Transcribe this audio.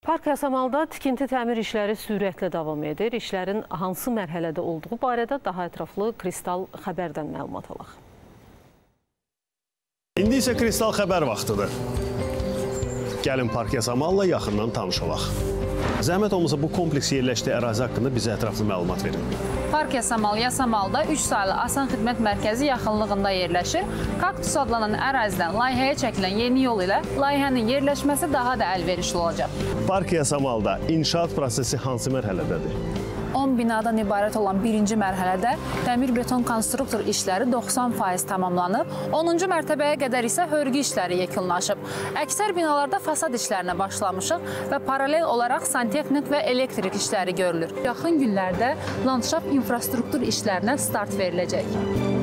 Park Yasamalda tikinti təmir işləri sürətlə davam edir. İşlərin hansı mərhələdə olduğu barədə daha ətraflı Kristal xəbərdən məlumat alaq. İndi isə Kristal xəbər vaxtıdır. Gəlin Park Yasamalla yaxından tanış olaq. Zəhmət olmasa bu kompleks yerləşdiyi ərazi haqqında bizə ətraflı məlumat verin. Park Yasamalda 3 saylı Asan Xidmət Mərkəzi yaxınlığında yerləşir. Kaktus adlanan ərazidən layihəyə çəkilən yeni yol ilə layihənin yerləşməsi daha da əlverişli olacaq. Park Yasamalda inşaat prosesi hansı mərhələdədir? 10 binadan ibarət olan birinci mərhələdə dəmir-beton konstruktor işləri 90% tamamlanıb, 10-cu mərtəbəyə qədər isə hörgü işləri yekunlaşıb. Əksər binalarda fasad işlərinə başlamışıq və paralel olaraq santexnik və elektrik işləri görülür. Yaxın günlərdə landşaft infrastruktur işlərinə start veriləcək.